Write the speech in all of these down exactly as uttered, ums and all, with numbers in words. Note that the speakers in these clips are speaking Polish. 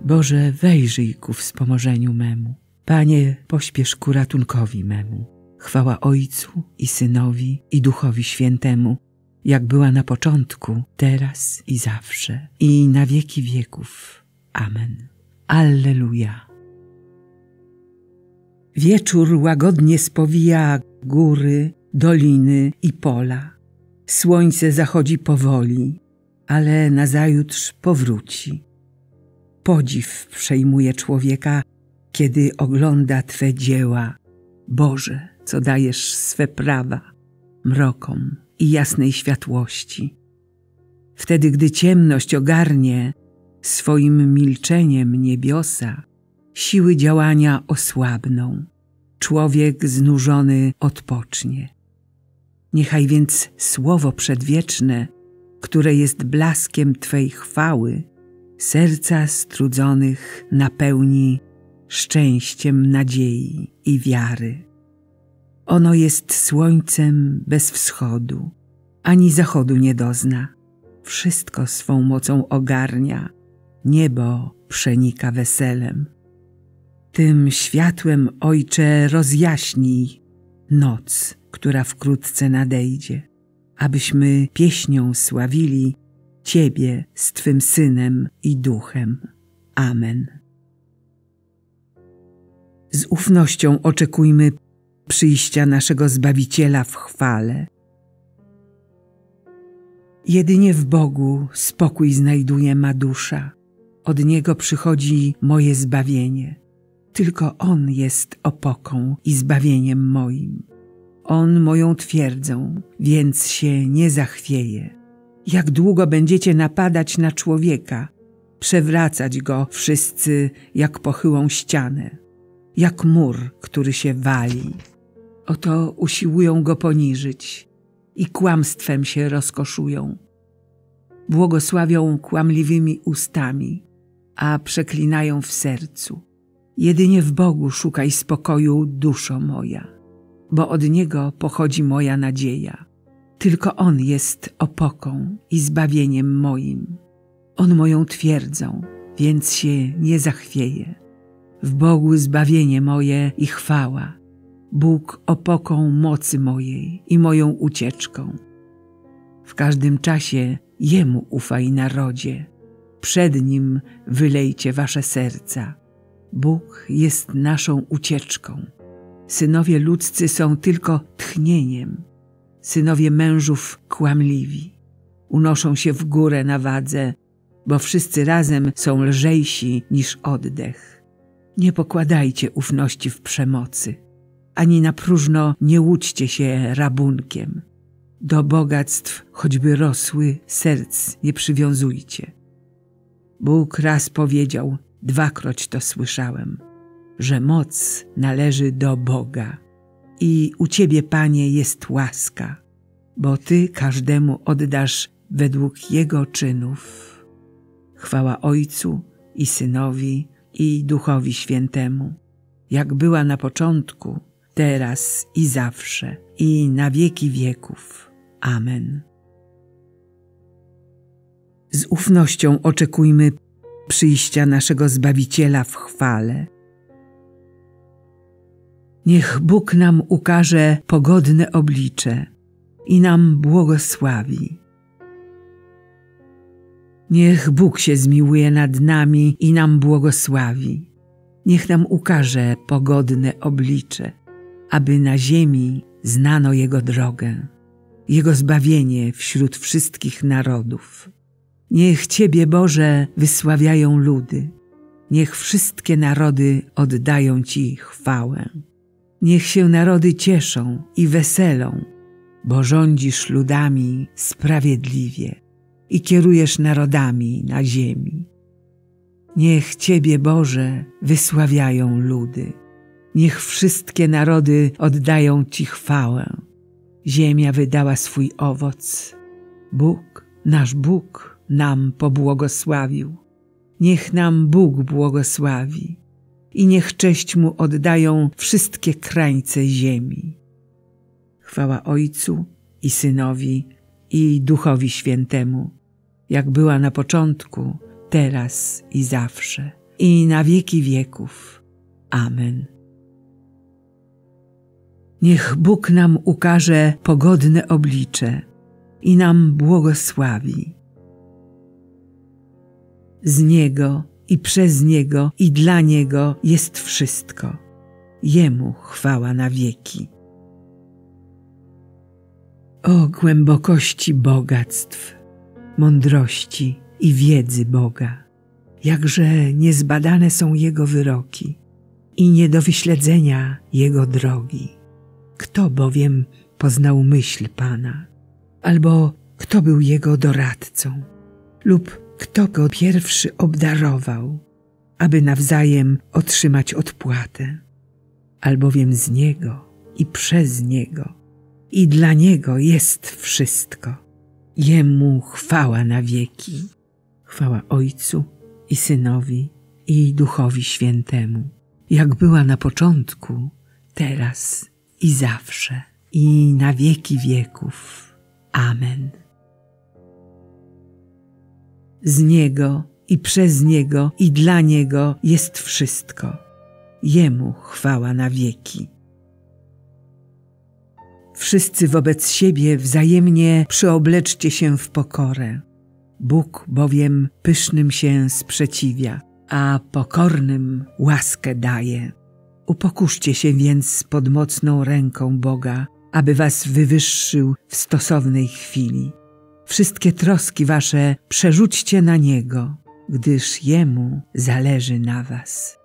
Boże, wejrzyj ku wspomożeniu memu. Panie, pośpiesz ku ratunkowi memu. Chwała Ojcu i Synowi i Duchowi Świętemu, jak była na początku, teraz i zawsze, i na wieki wieków. Amen. Alleluja. Wieczór łagodnie spowija góry, doliny i pola. Słońce zachodzi powoli, ale nazajutrz powróci. Podziw przejmuje człowieka, kiedy ogląda Twe dzieła. Boże, co dajesz swe prawa mrokom i jasnej światłości. Wtedy, gdy ciemność ogarnie swoim milczeniem niebiosa, siły działania osłabną, człowiek znużony odpocznie. Niechaj więc słowo przedwieczne, które jest blaskiem Twej chwały, serca strudzonych napełni szczęściem nadziei i wiary. Ono jest słońcem bez wschodu, ani zachodu nie dozna. Wszystko swą mocą ogarnia, niebo przenika weselem. Tym światłem, Ojcze, rozjaśnij noc, która wkrótce nadejdzie, abyśmy pieśnią sławili Ciebie z Twym Synem i Duchem. Amen. Z ufnością oczekujmy przyjścia naszego Zbawiciela w chwale. Jedynie w Bogu spokój znajduje ma dusza. Od Niego przychodzi moje zbawienie. Tylko On jest opoką i zbawieniem moim. On moją twierdzą, więc się nie zachwieje. Jak długo będziecie napadać na człowieka, przewracać go wszyscy jak pochyłą ścianę, jak mur, który się wali. Oto usiłują go poniżyć i kłamstwem się rozkoszują. Błogosławią kłamliwymi ustami, a przeklinają w sercu. Jedynie w Bogu szukaj spokoju, duszo moja, bo od Niego pochodzi moja nadzieja. Tylko On jest opoką i zbawieniem moim. On moją twierdzą, więc się nie zachwieje. W Bogu zbawienie moje i chwała. Bóg opoką mocy mojej i moją ucieczką. W każdym czasie Jemu ufaj, narodzie. Przed Nim wylejcie wasze serca. Bóg jest naszą ucieczką. Synowie ludzcy są tylko tchnieniem. Synowie mężów kłamliwi. Unoszą się w górę na wadze, bo wszyscy razem są lżejsi niż oddech. Nie pokładajcie ufności w przemocy, ani na próżno nie łudźcie się rabunkiem. Do bogactw, choćby rosły, serc nie przywiązujcie. Bóg raz powiedział, dwakroć to słyszałem, że moc należy do Boga. I u Ciebie, Panie, jest łaska, bo Ty każdemu oddasz według jego czynów. Chwała Ojcu i Synowi i Duchowi Świętemu, jak była na początku, teraz i zawsze, i na wieki wieków. Amen. Z ufnością oczekujmy przyjścia naszego Zbawiciela w chwale. Niech Bóg nam ukaże pogodne oblicze i nam błogosławi. Niech Bóg się zmiłuje nad nami i nam błogosławi. Niech nam ukaże pogodne oblicze, aby na ziemi znano Jego drogę, Jego zbawienie wśród wszystkich narodów. Niech Ciebie, Boże, wysławiają ludy. Niech wszystkie narody oddają Ci chwałę. Niech się narody cieszą i weselą, bo rządzisz ludami sprawiedliwie i kierujesz narodami na ziemi. Niech Ciebie, Boże, wysławiają ludy. Niech wszystkie narody oddają Ci chwałę. Ziemia wydała swój owoc. Bóg, nasz Bóg, nam pobłogosławił. Niech nam Bóg błogosławi i niech cześć Mu oddają wszystkie krańce ziemi. Chwała Ojcu i Synowi i Duchowi Świętemu, jak była na początku, teraz i zawsze, i na wieki wieków. Amen. Niech Bóg nam ukaże pogodne oblicze i nam błogosławi. Z Niego i przez Niego i dla Niego jest wszystko. Jemu chwała na wieki. O głębokości bogactw, mądrości i wiedzy Boga, jakże niezbadane są Jego wyroki i nie do wyśledzenia Jego drogi. Kto bowiem poznał myśl Pana, albo kto był Jego doradcą, lub kto Go pierwszy obdarował, aby nawzajem otrzymać odpłatę, albowiem z Niego i przez Niego i dla Niego jest wszystko. Jemu chwała na wieki. Chwała Ojcu i Synowi i Duchowi Świętemu, jak była na początku, teraz i zawsze, i na wieki wieków. Amen. Z Niego i przez Niego i dla Niego jest wszystko. Jemu chwała na wieki. Wszyscy wobec siebie wzajemnie przyobleczcie się w pokorę. Bóg bowiem pysznym się sprzeciwia, a pokornym łaskę daje. Upokurzcie się więc pod mocną ręką Boga, aby was wywyższył w stosownej chwili. Wszystkie troski wasze przerzućcie na Niego, gdyż Jemu zależy na was.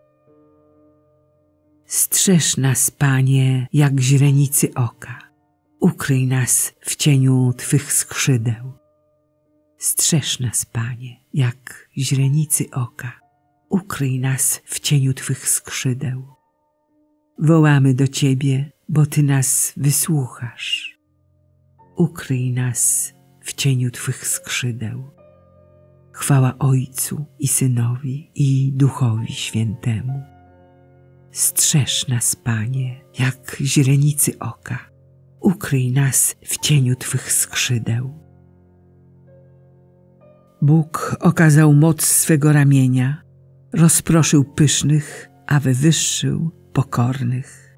Strzeż nas, Panie, jak źrenicy oka. Ukryj nas w cieniu Twych skrzydeł. Strzeż nas, Panie, jak źrenicy oka. Ukryj nas w cieniu Twych skrzydeł. Wołamy do Ciebie, bo Ty nas wysłuchasz. Ukryj nas w cieniu Twych skrzydeł. Chwała Ojcu i Synowi i Duchowi Świętemu. Strzeż nas, Panie, jak źrenicy oka. Ukryj nas w cieniu Twych skrzydeł. Bóg okazał moc swego ramienia, rozproszył pysznych, a wywyższył pokornych.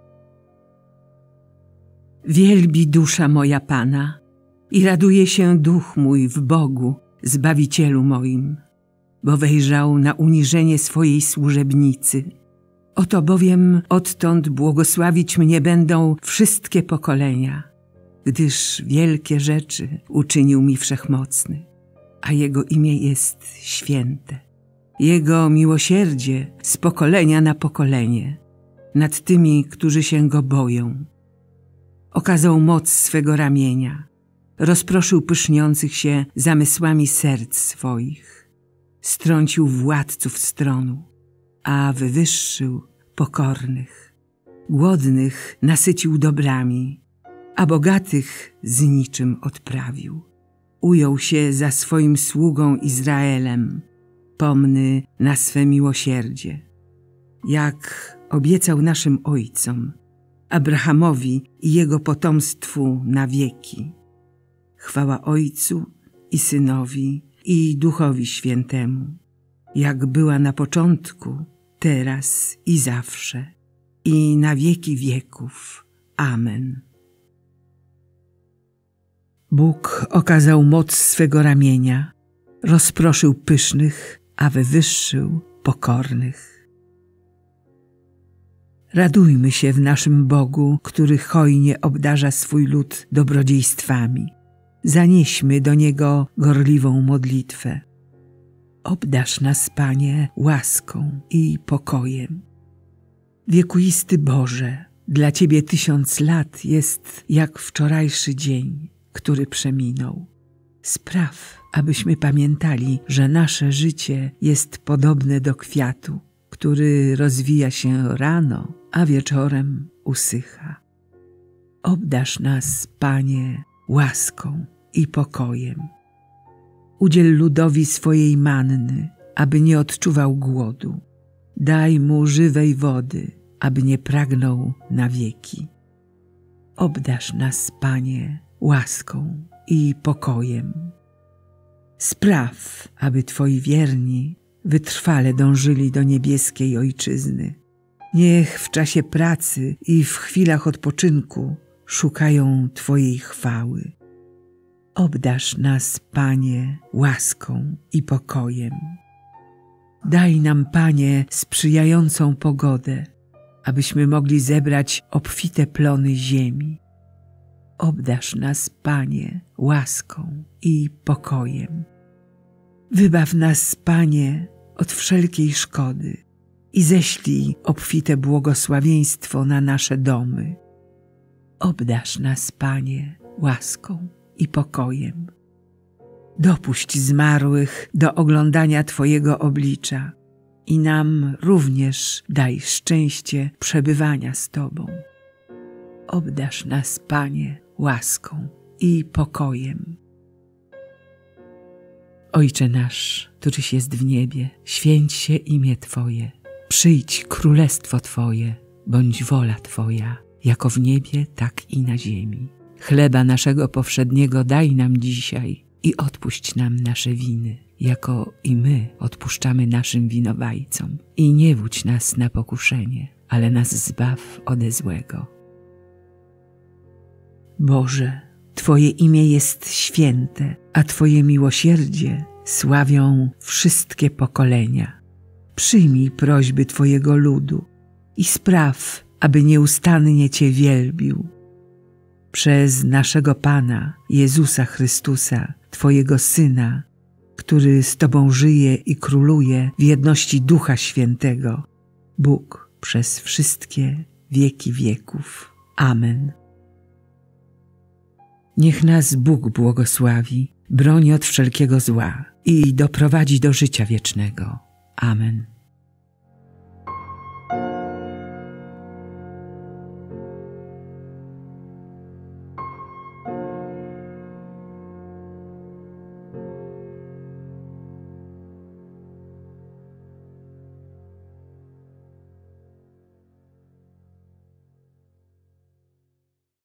Wielbi dusza moja Pana i raduje się duch mój w Bogu, Zbawicielu moim, bo wejrzał na uniżenie swojej służebnicy. Oto bowiem odtąd błogosławić mnie będą wszystkie pokolenia, gdyż wielkie rzeczy uczynił mi Wszechmocny, a Jego imię jest święte. Jego miłosierdzie z pokolenia na pokolenie nad tymi, którzy się Go boją. Okazał moc swego ramienia, rozproszył pyszniących się zamysłami serc swoich, strącił władców stronu, a wywyższył pokornych. Głodnych nasycił dobrami, a bogatych z niczym odprawił. Ujął się za swoim sługą Izraelem, pomny na swe miłosierdzie, jak obiecał naszym ojcom, Abrahamowi i jego potomstwu na wieki. Chwała Ojcu i Synowi i Duchowi Świętemu, jak była na początku, teraz i zawsze, i na wieki wieków. Amen. Bóg okazał moc swego ramienia, rozproszył pysznych, a wywyższył pokornych. Radujmy się w naszym Bogu, który hojnie obdarza swój lud dobrodziejstwami. Zanieśmy do Niego gorliwą modlitwę. Obdarz nas, Panie, łaską i pokojem. Wiekuisty Boże, dla Ciebie tysiąc lat jest jak wczorajszy dzień, który przeminął. Spraw, abyśmy pamiętali, że nasze życie jest podobne do kwiatu, który rozwija się rano, a wieczorem usycha. Obdarz nas, Panie, łaską i pokojem. Udziel ludowi swojej manny, aby nie odczuwał głodu. Daj mu żywej wody, aby nie pragnął na wieki. Obdarz nas, Panie, łaską i pokojem. Spraw, aby Twoi wierni wytrwale dążyli do niebieskiej Ojczyzny. Niech w czasie pracy i w chwilach odpoczynku szukają Twojej chwały. Obdarz nas, Panie, łaską i pokojem. Daj nam, Panie, sprzyjającą pogodę, abyśmy mogli zebrać obfite plony ziemi. Obdarz nas, Panie, łaską i pokojem. Wybaw nas, Panie, od wszelkiej szkody i ześlij obfite błogosławieństwo na nasze domy. Obdarz nas, Panie, łaską i pokojem. Dopuść zmarłych do oglądania Twojego oblicza i nam również daj szczęście przebywania z Tobą. Obdarz nas, Panie, łaską i pokojem. Ojcze nasz, któryś jest w niebie, święć się imię Twoje. Przyjdź królestwo Twoje, bądź wola Twoja, jako w niebie, tak i na ziemi. Chleba naszego powszedniego daj nam dzisiaj i odpuść nam nasze winy, jako i my odpuszczamy naszym winowajcom. I nie wódź nas na pokuszenie, ale nas zbaw ode złego. Boże, Twoje imię jest święte, a Twoje miłosierdzie sławią wszystkie pokolenia. Przyjmij prośby Twojego ludu i spraw, aby nieustannie Cię wielbił. Przez naszego Pana, Jezusa Chrystusa, Twojego Syna, który z Tobą żyje i króluje w jedności Ducha Świętego, Bóg przez wszystkie wieki wieków. Amen. Niech nas Bóg błogosławi, broni od wszelkiego zła i doprowadzi do życia wiecznego. Amen.